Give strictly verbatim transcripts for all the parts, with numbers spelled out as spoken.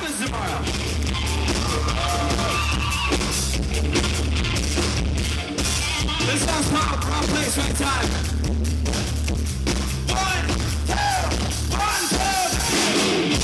happens tomorrow? This sounds called wrong place, right time. One, two, one, two, three.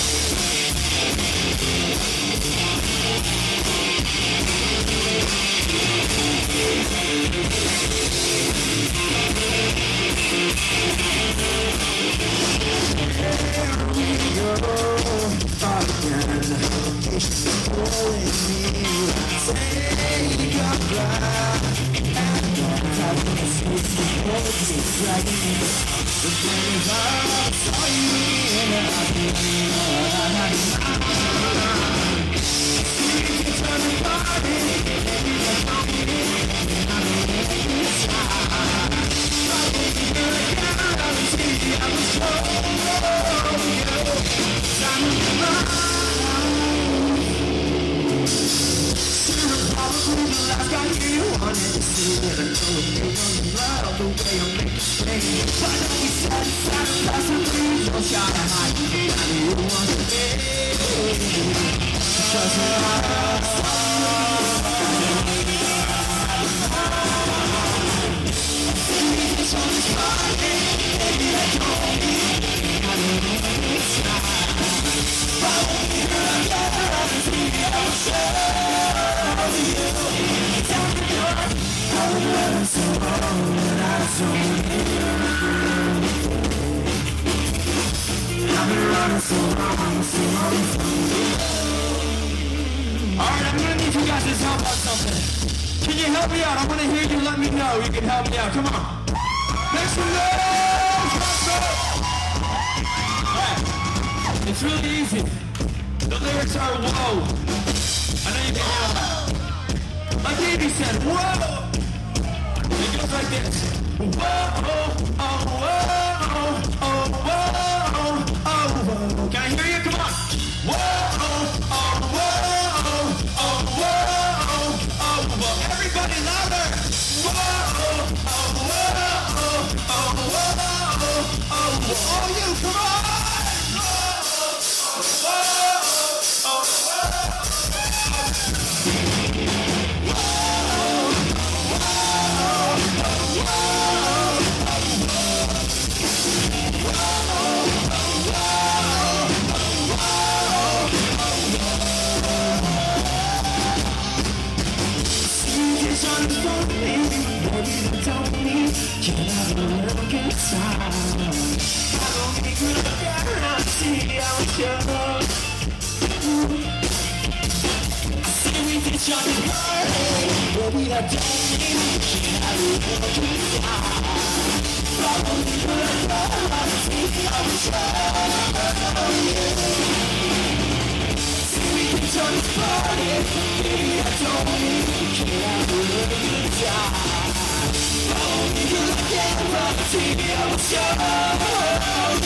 Alright, I'm gonna need you guys to help out something. Can you help me out? I wanna hear you let me know you can help me out. Come on. Make some noise! Alright. It's really easy. The lyrics are whoa. I know you can hear them. Like Davey said, whoa! It goes like this. Whoa, oh, oh, whoa, oh, oh, whoa, oh, whoa. Can I hear you? Come on. Whoa, oh, oh, whoa, oh, whoa, oh, whoa. Everybody louder. Whoa, oh, oh, whoa, oh, whoa, oh, whoa. Oh, you, come on. Whoa, oh, oh, whoa. Baby, I don't need you. I look inside. Probably good, I see I was wrong. See, we can turn this party. Baby, I don't need you. I look inside. Probably good, I see I was wrong.